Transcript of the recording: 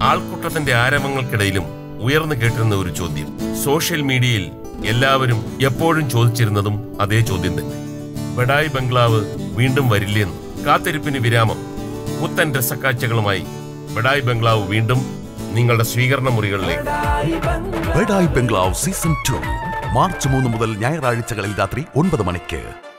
ആൾക്കൂട്ടത്തിന്റെ ആരവങ്ങൾക്കിടയിലും ഉയർന്നു കേട്ടിരുന്ന ഒരു ചോദ്യം. സോഷ്യൽ മീഡിയയിൽ എല്ലാവരും എപ്പോഴും ചോദിച്ചിരുന്നതും അതേ ചോദ്യം തന്നെ. ബഡായി ബംഗ്ലാവ് വീണ്ടും വരില്ലെന്ന്. കാത്തിരിപ്പിന് വിരാമം. പുത്തൻ രസക്കാഴ്ചകളുമായി ബഡായി ബംഗ്ലാവ് വീണ്ടും നിങ്ങളുടെ സ്വീകരണ മുറികളിലേക്ക്. ബഡായി ബംഗ്ലാവ് സീസൺ 2 മാർച്ച് 3 മുതൽ ഞായറാഴ്ചകളിൽ രാത്രി 9 മണിക്ക്.